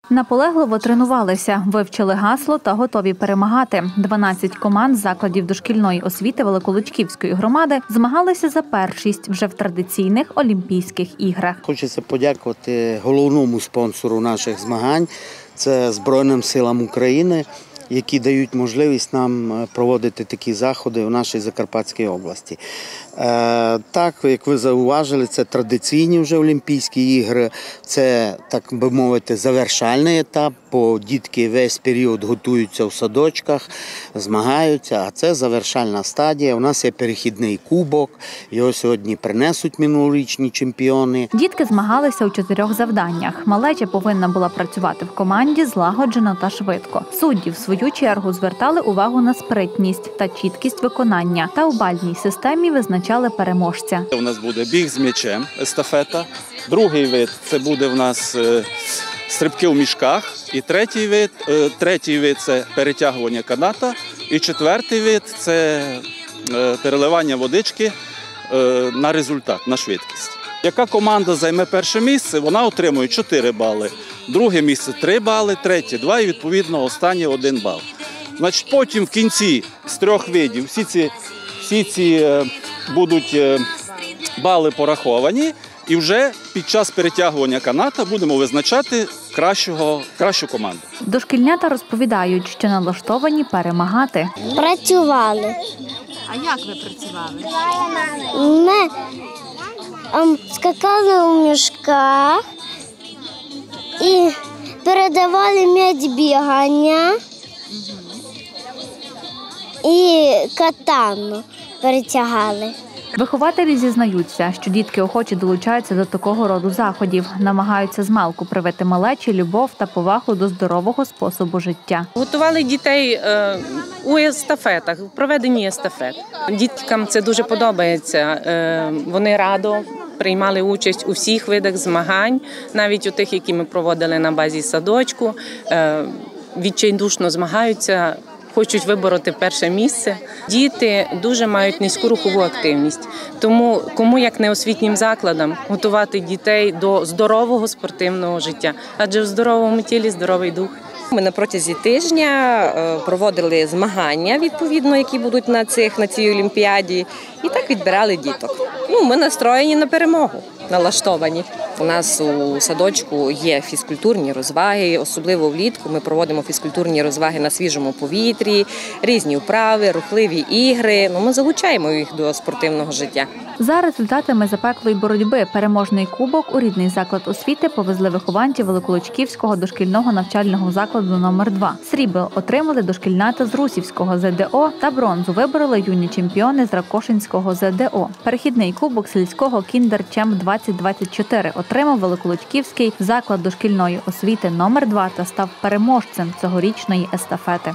Наполегливо тренувалися, вивчили гасло та готові перемагати. 12 команд закладів дошкільної освіти Великолучківської громади змагалися за першість вже в традиційних Олімпійських іграх. Хочеться подякувати головному спонсору наших змагань – це Збройним силам України, які дають можливість нам проводити такі заходи у нашій Закарпатській області. Так, як ви зауважили, це традиційні вже Олімпійські ігри, це, так би мовити, завершальний етап, бо дітки весь період готуються в садочках, змагаються, а це завершальна стадія. У нас є перехідний кубок, його сьогодні принесуть минулорічні чемпіони. Дітки змагалися у 4 завданнях. Малеча повинна була працювати в команді злагоджено та швидко. Судді, в свою чергу, звертали увагу на спритність та чіткість виконання, та у бальній системі визначали переможця. У нас буде біг з м'ячем, естафета. Другий вид – це буде в нас стрибки у мішках. І третій вид – це перетягування каната. І четвертий вид – це переливання водички на результат, на швидкість. Яка команда займе перше місце, вона отримує 4 бали. Друге місце – 3 бали, третє – 2 і, відповідно, останнє – 1 бал. Значить, потім в кінці з 3 видів всі ці будуть бали пораховані, і вже під час перетягування каната будемо визначати кращу команду. Дошкільнята розповідають, що налаштовані перемагати. Працювали. А як ви працювали? Ми скакали у мішках і передавали м'яч бігання і катану перетягали. Вихователі зізнаються, що дітки охоче долучаються до такого роду заходів, намагаються змалку привити малечі любов та повагу до здорового способу життя. Готували дітей у естафетах, в проведенні естафет. Діткам це дуже подобається. Вони радо приймали участь у всіх видах змагань, навіть у тих, які ми проводили на базі садочку. Відчайдушно змагаються, хочуть вибороти перше місце. Діти дуже мають низьку рухову активність, тому кому як не освітнім закладам готувати дітей до здорового спортивного життя, адже в здоровому тілі здоровий дух. Ми на протязі тижня проводили змагання, відповідно, які будуть на цій олімпіаді, і так відбирали діток. Ми настроєні на перемогу, налаштовані. У нас у садочку є фізкультурні розваги, особливо влітку ми проводимо фізкультурні розваги на свіжому повітрі, різні вправи, рухливі ігри. Ми залучаємо їх до спортивного життя. За результатами запеклої боротьби переможний кубок у рідний заклад освіти повезли вихованці Великолучківського дошкільного навчального закладу номер 2. Срібло отримали дошкільнята з Русівського ЗДО та бронзу вибороли юні чемпіони з Ракошинського ЗДО. Перехідний кубок сільського Кіндер-Чемп-2024 отримав Великолучківський заклад дошкільної освіти номер 2 та став переможцем цьогорічної естафети.